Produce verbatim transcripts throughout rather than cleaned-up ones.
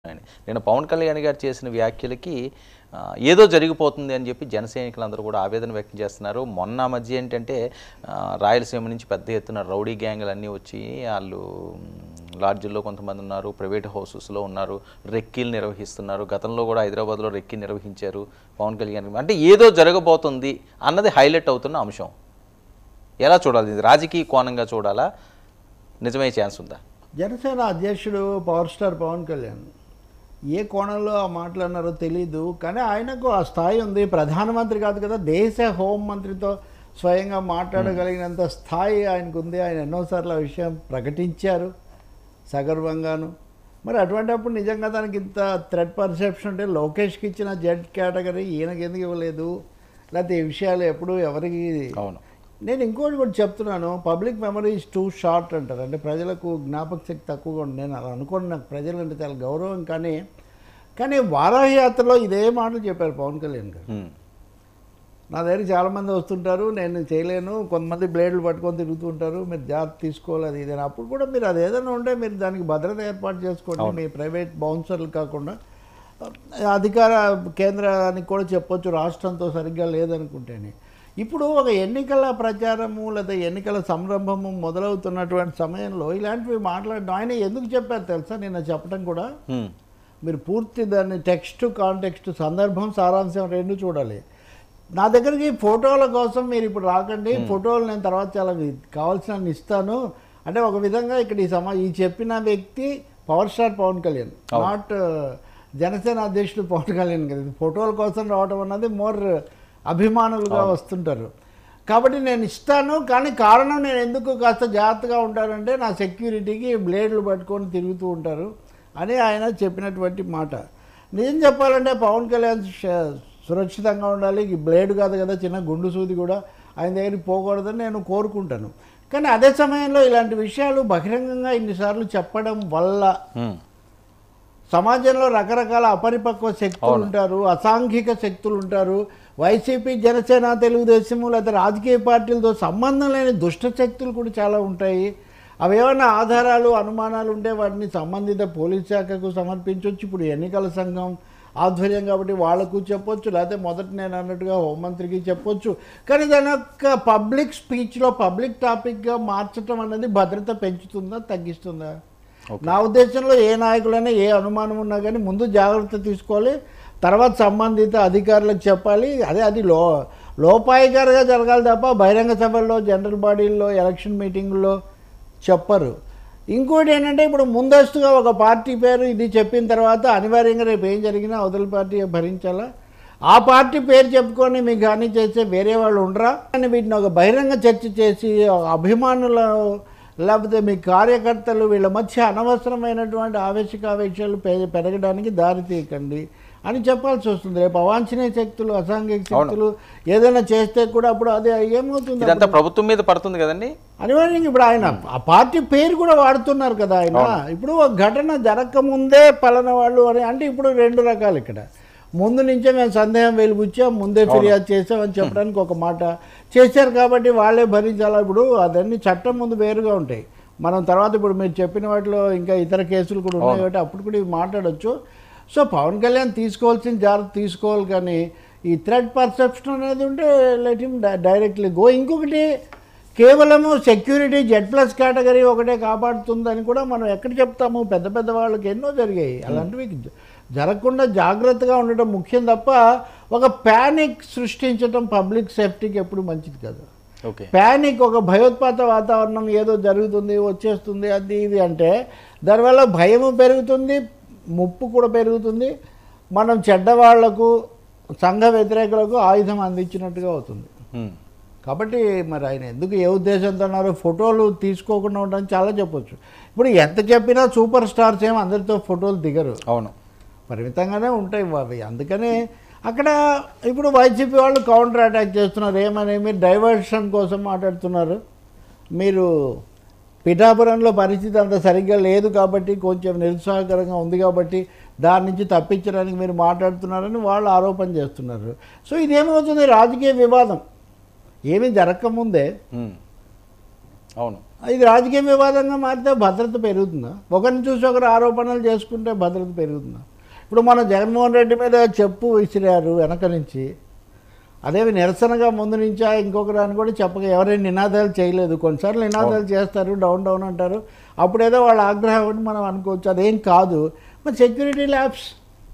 నేను పవన్ కళ్యాణ్ గారు చేసిన వ్యాఖ్యలకి ఏదో జరిగిపోతుంది అని చెప్పి జన సైనికులందరూ కూడా ఆవేదన వ్యక్తం చేస్తున్నారు. మొన్న మధ్య ఏంటంటే రాయలసీమ నుంచి పెద్ద ఎత్తున రౌడీ గ్యాంగులు అన్నీ వచ్చి వాళ్ళు లాడ్జిల్లో కొంతమంది ఉన్నారు, ప్రైవేట్ హౌసెస్లో ఉన్నారు, రెక్కీలు నిర్వహిస్తున్నారు. గతంలో కూడా హైదరాబాద్లో రెక్కీ నిర్వహించారు పవన్ కళ్యాణ్. అంటే ఏదో జరగబోతుంది అన్నది హైలైట్ అవుతున్న అంశం. ఎలా చూడాలి? ఇది రాజకీయ కోణంగా చూడాలా, నిజమే ఛాన్స్ ఉందా? జనసేన అధ్యక్షుడు పవర్ స్టార్ పవన్ కళ్యాణ్ ఏ కోణంలో మాట్లాడినారో తెలీదు, కానీ ఆయనకు ఆ స్థాయి ఉంది. ప్రధానమంత్రి కాదు కదా, దేశ హోంమంత్రితో స్వయంగా మాట్లాడగలిగినంత స్థాయి ఆయనకు ఉంది. ఆయన ఎన్నోసార్లు ఆ విషయం ప్రకటించారు సగర్వంగాను. మరి అటువంటిప్పుడు నిజంగా తనకి ఇంత థ్రెట్ పర్సెప్షన్ ఉంటే లోకేష్కి ఇచ్చిన జెడ్ కేటగిరీ ఈయనకి ఎందుకు ఇవ్వలేదు? లేకపోతే ఈ విషయాలు ఎప్పుడు ఎవరికి? అవును, నేను ఇంకోటి కూడా చెప్తున్నాను, public memory is too short అంటారు. అంటే ప్రజలకు జ్ఞాపక శక్తి తక్కువగా ఉంది. నేను అలా అనుకోండి, నాకు ప్రజలు అంటే చాలా గౌరవం. కానీ కానీ వారాహి యాత్రలో ఇదే మాటలు చెప్పారు పవన్ కళ్యాణ్ గారు. నా దగ్గర చాలామంది వస్తుంటారు, నేను చేయలేను, కొంతమంది బ్లేడ్లు పట్టుకొని తిరుగుతుంటారు, మీరు జాగ్రత్త తీసుకోవాలి అది ఇదేనా. అప్పుడు కూడా మీరు అది ఏదైనా ఉంటే మీరు దానికి భద్రత ఏర్పాటు చేసుకోండి, మీ ప్రైవేట్ బౌన్సర్లు కాకుండా. అధికార కేంద్రానికి కూడా చెప్పొచ్చు రాష్ట్రంతో సరిగ్గా లేదనుకుంటేనే. ఇప్పుడు ఒక ఎన్నికల ప్రచారము లేదా ఎన్నికల సంరంభము మొదలవుతున్నటువంటి సమయంలో ఇలాంటివి మాట్లాడడం ఆయన ఎందుకు చెప్పారు తెలుసా? నిన్న చెప్పడం కూడా మీరు పూర్తి దాన్ని టెక్స్ట్ కాంటెక్స్ట్ సందర్భం సారాంశం రెండు చూడాలి. నా దగ్గరికి ఫోటోల కోసం మీరు ఇప్పుడు రాకండి, ఫోటోలు నేను తర్వాత చాలా కావాల్సిన ఇస్తాను అంటే ఒక విధంగా ఇక్కడ ఈ సమా ఈ చెప్పిన వ్యక్తి power star Pawan Kalyan, not Janasena అధ్యక్షుడు పవన్ కళ్యాణ్ కదా. ఫోటోల కోసం రావడం అన్నది మోర్ అభిమానులుగా వస్తుంటారు కాబట్టి నేను ఇస్తాను, కానీ కారణం నేను ఎందుకు కాస్త జాగ్రత్తగా ఉంటానంటే నా సెక్యూరిటీకి బ్లేడ్లు పట్టుకొని తిరుగుతూ ఉంటారు అని ఆయన చెప్పినటువంటి మాట. నిజం చెప్పాలంటే పవన్ కళ్యాణ్ సురక్షితంగా ఉండాలి, ఈ బ్లేడ్ కాదు కదా, చిన్న గుండు సూది కూడా ఆయన దగ్గరికి పోకూడదని నేను కోరుకుంటాను. కానీ అదే సమయంలో ఇలాంటి విషయాలు బహిరంగంగా ఇన్నిసార్లు చెప్పడం వల్ల సమాజంలో రకరకాల అపరిపక్వ శక్తులు ఉంటారు, అసాంఘిక శక్తులు ఉంటారు, వైసీపీ జనసేన తెలుగుదేశము లేదా రాజకీయ పార్టీలతో సంబంధం లేని దుష్ట శక్తులు కూడా చాలా ఉంటాయి. అవి ఏమైనా ఆధారాలు అనుమానాలు ఉంటే వాటిని సంబంధిత పోలీస్ శాఖకు సమర్పించవచ్చు. ఇప్పుడు ఎన్నికల సంఘం ఆధ్వర్యం కాబట్టి వాళ్లకు చెప్పొచ్చు, లేకపోతే మొదట నేను అన్నట్టుగా హోంమంత్రికి చెప్పొచ్చు. కానీ దాని యొక్క పబ్లిక్ స్పీచ్లో పబ్లిక్ టాపిక్గా మార్చడం అనేది భద్రత పెంచుతుందా తగ్గిస్తుందా? నా ఉద్దేశంలో ఏ నాయకులైనా ఏ అనుమానం ఉన్నా కానీ ముందు జాగ్రత్త తీసుకోవాలి, తర్వాత సంబంధిత అధికారులకు చెప్పాలి. అదే అది లో లోపాయికారిగా జరగాలి తప్ప బహిరంగ సభల్లో జనరల్ బాడీల్లో ఎలక్షన్ మీటింగుల్లో చెప్పరు. ఇంకోటి ఏంటంటే ఇప్పుడు ముందస్తుగా ఒక పార్టీ పేరు ఇది చెప్పిన తర్వాత అనివార్యంగా రేపు ఏం జరిగినా అవతల పార్టీ భరించాలా? ఆ పార్టీ పేరు చెప్పుకొని మీకు హాని చేసే వేరే వాళ్ళు ఉండరా? అని వీటిని ఒక బహిరంగ చర్చ చేసి అభిమానుల లేకపోతే మీ కార్యకర్తలు వీళ్ళ మధ్య అనవసరమైనటువంటి ఆవేశకావేశాలు పెరగడానికి దారి తీయకండి అని చెప్పాల్సి వస్తుంది. రేపు అవాంఛనీయ శక్తులు అసాంఘిక శక్తులు ఏదైనా చేస్తే కూడా అప్పుడు అదే ఏమవుతుంది, ఇదంతా ప్రభుత్వం మీద పడుతుంది కదండి అనివార్యంగా. ఇప్పుడు ఆయన ఆ పార్టీ పేరు కూడా వాడుతున్నారు కదా ఆయన. ఇప్పుడు ఒక ఘటన జరగకముందే పలానా వాళ్ళు అని అంటే ఇప్పుడు రెండు రకాలు. ఇక్కడ ముందు నుంచే మేము సందేహం వెలుగుచ్చాం, ముందే ఫిర్యాదు చేసామని చెప్పడానికి ఒక మాట చేశారు కాబట్టి వాళ్ళే భరించాలా. ఇప్పుడు అదన్నీ చట్టం ముందు వేరుగా ఉంటాయి. మనం తర్వాత ఇప్పుడు మీరు చెప్పిన వాటిలో ఇంకా ఇతర కేసులు కూడా ఉన్నాయి కాబట్టి అప్పుడు కూడా ఇవి మాట్లాడచ్చు. సో పవన్ కళ్యాణ్ తీసుకోవాల్సిన జాగ్రత్త తీసుకోవాలి, కానీ ఈ థ్రెట్ పర్సెప్షన్ అనేది ఉంటే లెట్ హిమ్ డైరెక్ట్లీ గో. ఇంకొకటి కేవలము సెక్యూరిటీ జెడ్ ప్లస్ కేటగిరీ ఒకటే కాపాడుతుందని కూడా మనం ఎక్కడ చెప్తాము? పెద్ద పెద్ద వాళ్ళకి ఎన్నో జరిగాయి. అలాంటివి జరగకుండా జాగ్రత్తగా ఉండటం ముఖ్యం తప్ప ఒక ప్యానిక్ సృష్టించడం పబ్లిక్ సేఫ్టీకి ఎప్పుడు మంచిది కాదు. ప్యానిక్ ఒక భయోత్పాత వాతావరణం ఏదో జరుగుతుంది వచ్చేస్తుంది అది ఇది అంటే దానివల్ల భయము పెరుగుతుంది, ముప్పు కూడా పెరుగుతుంది. మనం చెడ్డవాళ్లకు సంఘ వ్యతిరేకులకు ఆయుధం అందించినట్టుగా అవుతుంది. కాబట్టి మరి ఆయన ఎందుకు ఏ ఉద్దేశంతో అన్నారో ఫోటోలు తీసుకోకుండా ఉండడం చాలా చెప్పొచ్చు. ఇప్పుడు ఎంత చెప్పినా సూపర్ స్టార్స్ ఏమో అందరితో ఫోటోలు దిగరు, అవును, పరిమితంగానే ఉంటాయి అవి. అందుకనే అక్కడ ఇప్పుడు వైసీపీ వాళ్ళు కౌంటర్ అటాక్ చేస్తున్నారు. ఏమని మీరు డైవర్షన్ కోసం మాట్లాడుతున్నారు, మీరు పిఠాపురంలో పరిస్థితి అంత సరిగ్గా లేదు కాబట్టి కొంచెం నిరుత్సాహకరంగా ఉంది కాబట్టి దాని నుంచి తప్పించడానికి మీరు మాట్లాడుతున్నారని వాళ్ళు ఆరోపణ చేస్తున్నారు. సో ఇదేమవుతుంది, రాజకీయ వివాదం ఏమీ జరగకముందే. అవును. ఇది రాజకీయ వివాదంగా మారితే భద్రత పెరుగుతుందా? ఒకరిని చూసి ఒకరు ఆరోపణలు చేసుకుంటే భద్రత పెరుగుతుందా? ఇప్పుడు మన జగన్మోహన్ రెడ్డి మీద చెప్పు విసిరారు వెనక నుంచి, అదేవి నిరసనగా ముందు నుంచా ఇంకొకరు అని కూడా చెప్పక ఎవరైనా నినాదాలు చేయలేదు. కొన్నిసార్లు నినాదాలు చేస్తారు, డౌన్ డౌన్ అంటారు, అప్పుడేదో వాళ్ళ ఆగ్రహం అని మనం అనుకోవచ్చు. అదేం కాదు. మరి సెక్యూరిటీ ల్యాబ్స్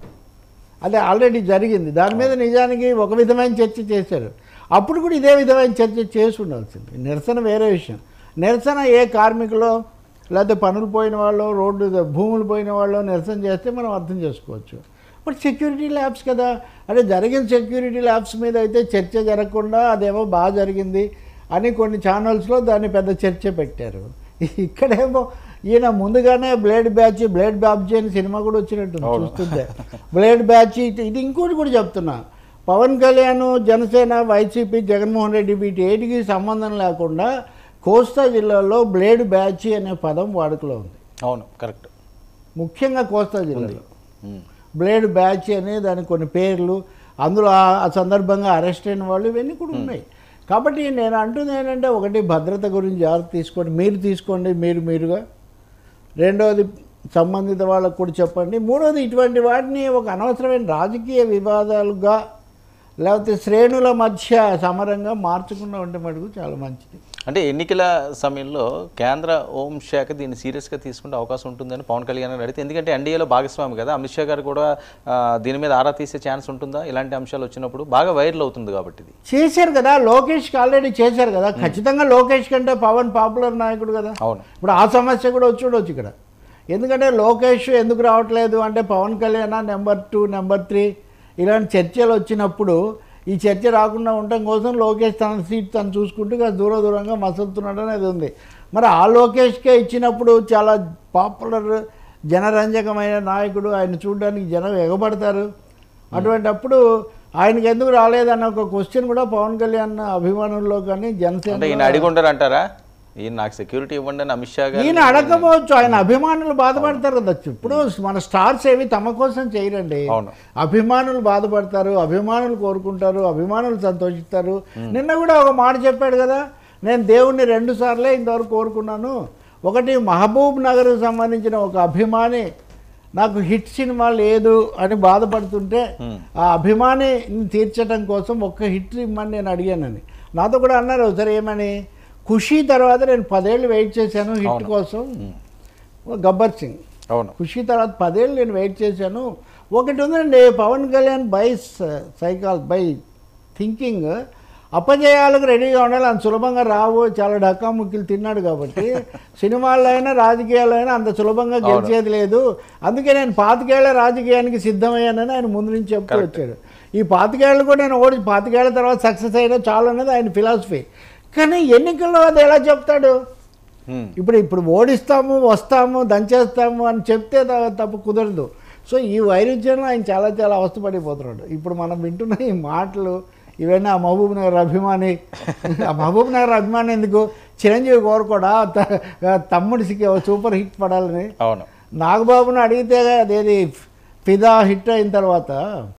అదే ఆల్రెడీ జరిగింది, దాని మీద నిజానికి ఒక విధమైన చర్చ చేశారు. అప్పుడు కూడా ఇదే విధమైన చర్చ చేసి ఉండాల్సింది. నిరసన వేరే విషయం. నిరసన ఏ కార్మికులో లేకపోతే పనులు పోయిన వాళ్ళు, రోడ్డు భూములు పోయిన వాళ్ళు నిరసన చేస్తే మనం అర్థం చేసుకోవచ్చు. బట్ సెక్యూరిటీ ల్యాబ్స్ కదా, అంటే జరిగిన సెక్యూరిటీ ల్యాబ్స్ మీద అయితే చర్చ జరగకుండా అదేమో బాగా జరిగింది అని కొన్ని ఛానల్స్లో దాన్ని పెద్ద చర్చ పెట్టారు. ఇక్కడేమో ఈయన ముందుగానే బ్లేడ్ బ్యాచ్ బ్లేడ్ బాబ్జీ అని సినిమా కూడా వచ్చినట్టుంది చూస్తుంటే. బ్లేడ్ బ్యాచ్ ఇది ఇంకోటి కూడా చెప్తున్నా, పవన్ కళ్యాణ్, జనసేన, వైసీపీ, జగన్మోహన్ రెడ్డి వీటి ఏటికి సంబంధం లేకుండా కోస్తా జిల్లాలో బ్లేడ్ బ్యాచ్ అనే పదం వాడుకలో ఉంది. అవును, కరెక్ట్. ముఖ్యంగా కోస్తా జిల్లాలో బ్లేడ్ బ్యాచ్ అనే దానికి కొన్ని పేర్లు, అందులో ఆ సందర్భంగా అరెస్ట్ అయిన వాళ్ళు ఇవన్నీ కూడా ఉన్నాయి. కాబట్టి నేను అంటుంది ఏంటంటే, ఒకటి భద్రత గురించి జాగ్రత్త తీసుకోండి, మీరు తీసుకోండి మీరు మీరుగా. రెండవది సంబంధిత వాళ్ళకు కూడా చెప్పండి. మూడవది ఇటువంటి వాటిని ఒక అనవసరమైన రాజకీయ వివాదాలుగా లేకపోతే శ్రేణుల మధ్య సమరంగా మార్చకుండా ఉంటే మటుకు చాలా మంచిది. అంటే ఎన్నికల సమయంలో కేంద్ర హోంశాఖ దీన్ని సీరియస్గా తీసుకుంటే అవకాశం ఉంటుందని పవన్ కళ్యాణ్ గారు అడిగితే, ఎందుకంటే ఎన్డీఏలో భాగస్వామి కదా, అమిత్ షా గారు కూడా దీని మీద ఆరా తీసే ఛాన్స్ ఉంటుందా? ఇలాంటి అంశాలు వచ్చినప్పుడు బాగా వైరల్ అవుతుంది కాబట్టి. ఇది చేశారు కదా, లోకేష్కి ఆల్రెడీ చేశారు కదా. ఖచ్చితంగా లోకేష్ కంటే పవన్ పాపులర్ నాయకుడు కదా. అవును, ఇప్పుడు ఆ సమస్య కూడా వచ్చి ఉండొచ్చు ఇక్కడ. ఎందుకంటే లోకేష్ ఎందుకు రావట్లేదు అంటే, Pawan Kalyan number two number three ఇలాంటి చర్చలు వచ్చినప్పుడు ఈ చర్చ రాకుండా ఉండటం కోసం లోకేష్ తన సీట్ తను చూసుకుంటూ దూర దూరంగా మసులుతున్నాడు అనేది ఉంది. మరి ఆ లోకేష్కే ఇచ్చినప్పుడు చాలా పాపులర్ జనరంజకమైన నాయకుడు, ఆయన చూడడానికి జనం ఎగబడతారు. అటువంటి అప్పుడు ఆయనకి ఎందుకు రాలేదన్న ఒక క్వశ్చన్ కూడా పవన్ కళ్యాణ్ అభిమానుల్లో కానీ జనసేన ఈయన అడిగి ఉండరు అంటారా? ఈయన నాకు సెక్యూరిటీ ఇవ్వండి అని అమిత్ షా గారు ఈయన అడగకపోవచ్చు, ఆయన అభిమానులు బాధపడతారు కదా. ఇప్పుడు మన స్టార్స్ ఏవి తమ కోసం చేయరండి, అభిమానులు బాధపడతారు, అభిమానులు కోరుకుంటారు, అభిమానులు సంతోషిస్తారు. నిన్న కూడా ఒక మాట చెప్పాడు కదా, నేను దేవుణ్ణి రెండు సార్లే ఇంతవరకు కోరుకున్నాను. ఒకటి మహబూబ్ నగర్కు సంబంధించిన ఒక అభిమాని నాకు హిట్ సినిమా లేదు అని బాధపడుతుంటే ఆ అభిమాని తీర్చడం కోసం ఒక్క హిట్ ఇమ్మని నేను అడిగానని నాతో కూడా అన్నారు. సరే ఏమని, ఖుషీ తర్వాత నేను పదేళ్ళు వెయిట్ చేశాను హిట్ కోసం, గబ్బర్ సింగ్. అవును, ఖుషీ తర్వాత పదేళ్ళు నేను వెయిట్ చేశాను. ఒకటి ఉందండి, Pawan Kalyan by cycle by thinking అపజయాలకు రెడీగా ఉండాలి, అంత సులభంగా రావు, చాలా డక్కాముక్కిలు తిన్నాడు కాబట్టి సినిమాల్లో అయినా రాజకీయాల్లో అయినా అంత సులభంగా గెలిచేది లేదు, అందుకే నేను పాతికేళ్ల రాజకీయానికి సిద్ధమయ్యానని ఆయన ముందు నుంచి చెప్తూ వచ్చాడు. ఈ పాతికేళ్ళు కూడా నేను ఓడి పాతికేళ్ల తర్వాత సక్సెస్ అయినా చాలు అన్నది ఆయన ఫిలాసఫీ. కానీ ఎన్నికల్లో అది ఎలా చెప్తాడు? ఇప్పుడు ఇప్పుడు ఓడిస్తాము, వస్తాము, దంచేస్తాము అని చెప్తే తప్పు కుదరదు. సో ఈ వైరుధ్యంలో ఆయన చాలా చాలా అవస్థపడిపోతున్నాడు. ఇప్పుడు మనం వింటున్న ఈ మాటలు ఇవన్నీ ఆ మహబూబ్ నగర్ అభిమాని, ఆ మహబూబ్ నగర్ అభిమాని ఎందుకు చిరంజీవి కోరుకోడా తమ్ముడికి సూపర్ హిట్ పడాలని? అవును, నాగబాబుని అడిగితే అదేది ఫిదా హిట్ అయిన తర్వాత